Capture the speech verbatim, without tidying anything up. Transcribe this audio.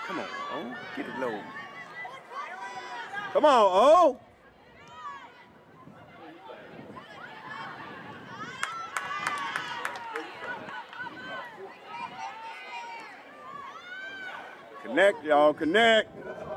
Come on, oh, get it low. Come on, oh. Connect, y'all, connect.